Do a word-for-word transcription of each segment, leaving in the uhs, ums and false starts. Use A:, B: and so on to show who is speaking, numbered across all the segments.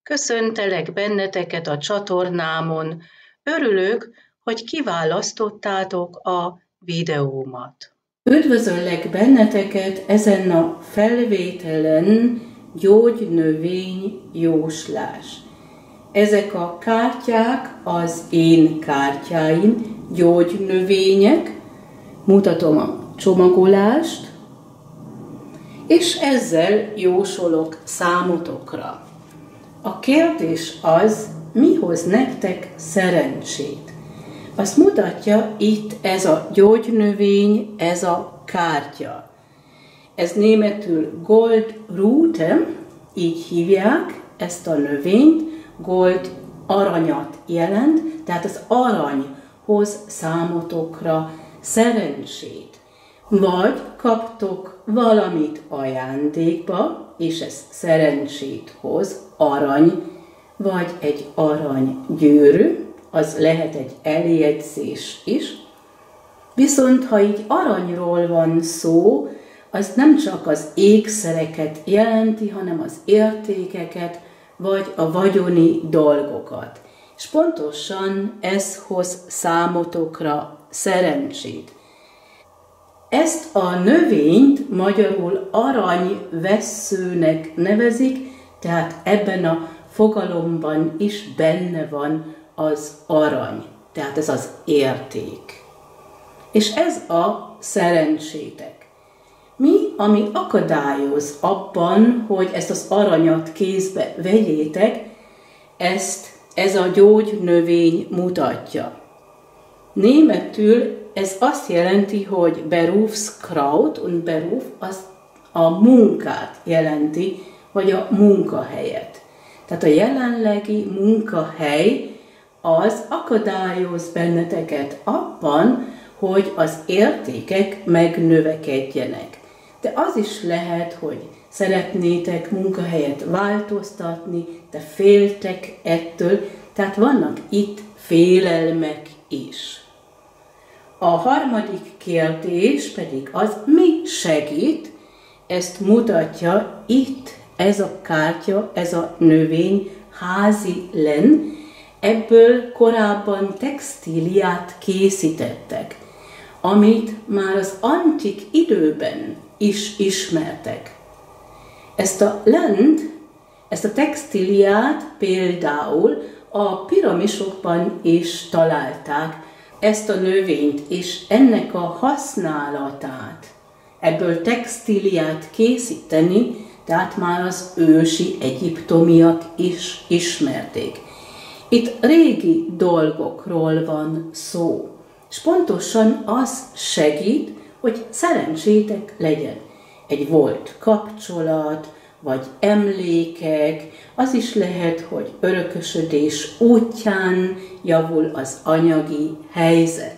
A: Köszöntelek benneteket a csatornámon. Örülök, hogy kiválasztottátok a videómat. Üdvözöllek benneteket ezen a felvételen, gyógynövény jóslás. Ezek a kártyák az én kártyáim, gyógynövények. Mutatom a csomagolást, és ezzel jósolok számotokra. A kérdés az, mi hoz nektek szerencsét? Azt mutatja itt ez a gyógynövény, ez a kártya. Ez németül Goldrute, így hívják ezt a növényt, gold aranyat jelent, tehát az arany hoz számotokra szerencsét. Vagy kaptok valamit ajándékba, és ez szerencsét hoz, arany, vagy egy aranygyűrű, az lehet egy eljegyzés is. Viszont ha így aranyról van szó, az nem csak az ékszereket jelenti, hanem az értékeket, vagy a vagyoni dolgokat. És pontosan ez hoz számotokra szerencsét. Ezt a növényt magyarul aranyvesszőnek nevezik, tehát ebben a fogalomban is benne van az arany, tehát ez az érték. És ez a szerencsétek. Mi, ami akadályoz abban, hogy ezt az aranyat kézbe vegyétek, ezt ez a gyógynövény mutatja. Németül ez azt jelenti, hogy Berufskraut, und Beruf az a munkát jelenti, vagy a munkahelyet. Tehát a jelenlegi munkahely az akadályoz benneteket abban, hogy az értékek megnövekedjenek. De az is lehet, hogy szeretnétek munkahelyet változtatni, de féltek ettől, tehát vannak itt félelmek is. A harmadik kérdés pedig az, mi segít, ezt mutatja itt ez a kártya, ez a növény, házi len, ebből korábban textíliát készítettek, amit már az antik időben is ismertek. Ezt a lent, ezt a textíliát például a piramisokban is találták, ezt a növényt és ennek a használatát, ebből textíliát készíteni, tehát már az ősi egyiptomiak is ismerték. Itt régi dolgokról van szó, és pontosan az segít, hogy szerencsétek legyen. Egy volt kapcsolat, vagy emlékek, az is lehet, hogy örökösödés útján javul az anyagi helyzet.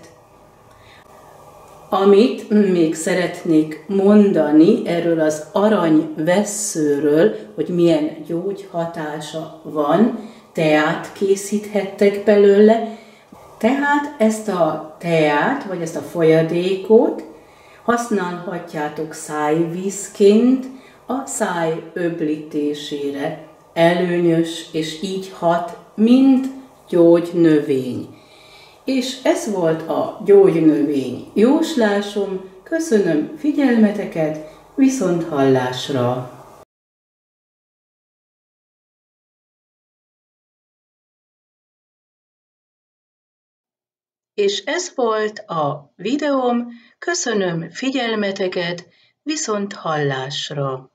A: Amit még szeretnék mondani erről az aranyvesszőről, hogy milyen gyógyhatása van, teát készíthettek belőle, tehát ezt a teát, vagy ezt a folyadékot használhatjátok szájvízként a száj öblítésére. Előnyös, és így hat, mint gyógynövény. És ez volt a gyógynövény jóslásom. Köszönöm figyelmeteket, viszont hallásra! És ez volt a videóm. Köszönöm figyelmeteket, viszont hallásra!